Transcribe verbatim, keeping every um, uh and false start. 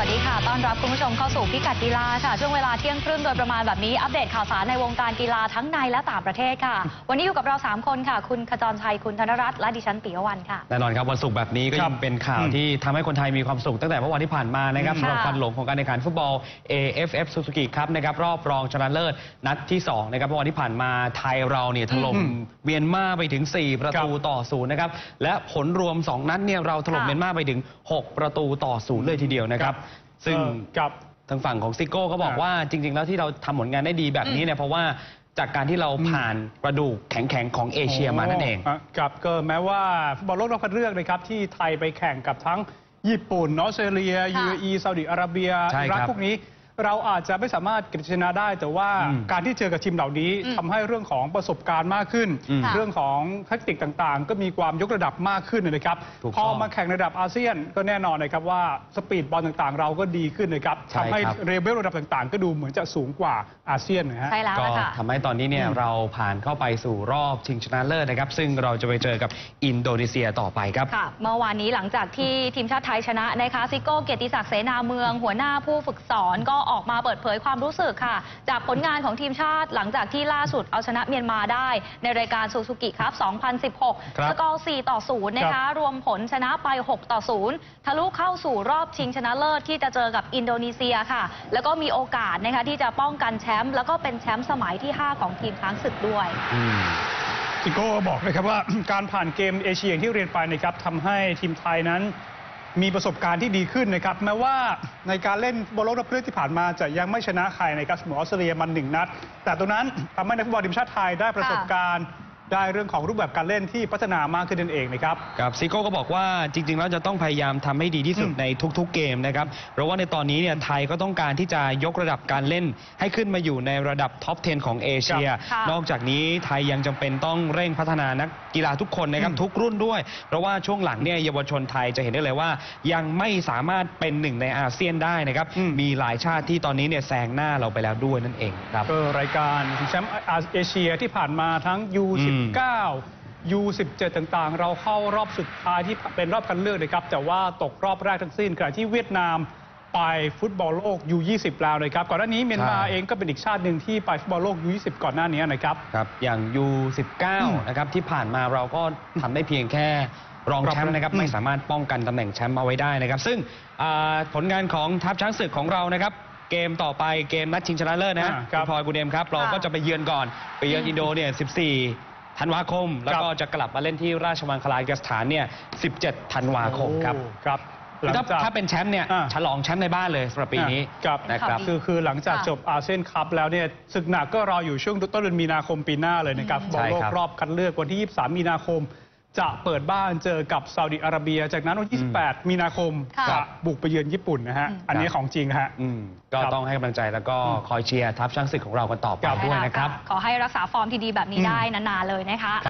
สดีค่ะต้อนรับคุณผู้ชมเข้าสู่พิกัดกีฬาค่ะช่วงเวลาเที่ยงครึ่งโดยประมาณแบบนี้อัปเดตข่าวสารในวงการกีฬาทั้งในและต่างประเทศค่ะวันนี้อยู่กับเราสามคนค่ะคุณขจรชัยคุณธนรัตน์และดิฉันปิยะวรรณค่ะแน่นอนครับวันศุกร์แบบนี้ก็ยังเป็นข่าวที่ทำให้คนไทยมีความสุขตั้งแต่เมื่อวันที่ผ่านมานะครับสำหรับควันหลงของการแข่งขันฟุตบอล เอ เอฟ เอฟ Suzuki Cup นะครับรอบรองชนะเลิศนัดที่สองนะครับเมื่อวันที่ผ่านมาไทยเราเนี่ยถล่มเมียนมาไปถึงสี่ประตูต่อศูนย์นะครับและผลรวมสองนัดเนี่ยเราถล่มเมียนมาไปถึงหกประตูต่อศูนย์เลยทีเดียวนะครับซึ่งทางฝั่งของซิโก้เขาบอกว่าจริงๆแล้วที่เราทำผลงานได้ดีแบบนี้เนี่ยเพราะว่าจากการที่เราผ่านกระดูกแข็งๆของเอเชียมานั่นเองครับก็แม้ว่าฟุตบอลโลกรอบคัดเลือกนะครับที่ไทยไปแข่งกับทั้งญี่ปุ่นออสเตรเลีย ยู เอ อี ซาอุดิอาระเบียอิรักพวกนี้เราอาจจะไม่สามารถเก็บชนะได้แต่ว่าการที่เจอกับทีมเหล่านี้ทำให้เรื่องของประสบการณ์มากขึ้นเรื่องของแทคติกต่างๆก็มีความยกระดับมากขึ้นนะครับพอมาแข่งระดับอาเซียนก็แน่นอนนะครับว่าสปีดบอลต่างๆเราก็ดีขึ้นนะครับทำให้เรเวลระดับต่างๆก็ดูเหมือนจะสูงกว่าอาเซียนนะฮะก็ทำให้ตอนนี้เนี่ยเราผ่านเข้าไปสู่รอบชิงชนะเลิศนะครับซึ่งเราจะไปเจอกับอินโดนีเซียต่อไปครับเมื่อวานนี้หลังจากที่ทีมชาติไทยชนะนะคะซิโก้เกียรติศักดิ์เสนาเมืองหัวหน้าผู้ฝึกสอนก็ออกมาเปิดเผยความรู้สึกค่ะจากผลงานของทีมชาติหลังจากที่ล่าสุดเอาชนะเมียนมาได้ในรายการซูซูกิครับสองพันสิบหกสกอร์สี่ต่อศูนย์นะคะรวมผลชนะไปหกต่อศูนย์ทะลุเข้าสู่รอบชิงชนะเลิศที่จะเจอกับอินโดนีเซียค่ะแล้วก็มีโอกาสนะคะที่จะป้องกันแชมป์แล้วก็เป็นแชมป์สมัยที่ห้าของทีมช้างศึกด้วยซิโก้บอกนะครับว่าการผ่านเกมเอเชียที่เรียนไปนะครับทำให้ทีมไทยนั้นมีประสบการณ์ที่ดีขึ้นนะครับแม้ว่าในการเล่นบอลโลกรอบคัดเลือกที่ผ่านมาจะยังไม่ชนะใครนะครับเสมอออสเตรเลียมันหนึ่งนัดแต่ตรงนั้นทำให้นักฟุตบอลทีมชาติไทยได้ประสบการณ์ได้เรื่องของรูปแบบการเล่นที่พัฒนามากขึ้นนั่นเองนะครับกับซิโก้ก็บอกว่าจริงๆแล้วจะต้องพยายามทำให้ดีที่สุดในทุกๆเกมนะครับเพราะว่าในตอนนี้เนี่ยไทยก็ต้องการที่จะยกระดับการเล่นให้ขึ้นมาอยู่ในระดับท็อปสิบของเอเชียนอกจากนี้ไทยยังจำเป็นต้องเร่งพัฒนานักกีฬาทุกคนนะครับทุกรุ่นด้วยเพราะว่าช่วงหลังเนี่ยเยาวชนไทยจะเห็นได้เลยว่ายังไม่สามารถเป็นหนึ่งในอาเซียนได้นะครับมีหลายชาติที่ตอนนี้เนี่ยแซงหน้าเราไปแล้วด้วยนั่นเองครับก็รายการแชมป์เอเชียที่ผ่านมาทั้ง ยู สิบเก้ายู สิบเจ็ด ต่างๆเราเข้ารอบสุดท้ายที่เป็นรอบคัดเลือกนะครับแต่ว่าตกรอบแรกทั้งสิ้นขณะที่เวียดนามไปฟุตบอลโลก ยู ยี่สิบ แล้วนะครับก่อนหน้านี้เมียนมาเองก็เป็นอีกชาติหนึ่งที่ไปฟุตบอลโลก ยู ยี่สิบ ก่อนหน้านี้นะครับครับอย่าง ยู สิบเก้า นะครับที่ผ่านมาเราก็ทำได้เพียงแค่รองแชมป์นะครับไม่สามารถป้องกันตำแหน่งแชมป์เอาไว้ได้นะครับซึ่งผลงานของทัพช้างศึกของเรานะครับเกมต่อไปเกมนัดชิงชนะเลิศนะคุณพลอยคุณเดมครับเราก็จะไปเยือนก่อนไปเยือนอินโดเนี่ยสิบสี่ธันวาคมแล้วก็จะกลับมาเล่นที่ราชมังคลากีฬาสถานเนี่ยสิบเจ็ดธันวาคมครับครับถ้าถ้าเป็นแชมป์เนี่ยฉลองแชมป์ในบ้านเลยสำหรับปีนี้นะครับคือคือหลังจากจบอาเซียนคัพแล้วเนี่ยศึกหนักก็รออยู่ช่วงต้นเดือนมีนาคมปีหน้าเลยนะครับบอลโลกรอบคัดเลือกวันที่ยี่สิบสามมีนาคมจะเปิดบ้านเจอกับซาอุดิอาระเบียจากนั้นวันที่ยี่สิบแปดมีนาคมจะบุกไปเยือนญี่ปุ่นนะฮะอันนี้ของจริงฮะก็ต้องให้กำลังใจแล้วก็คอยเชียร์ทัพช้างศึกของเรากันต่อไปด้วยนะครับขอให้รักษาฟอร์มที่ดีแบบนี้ได้นานๆเลยนะคะ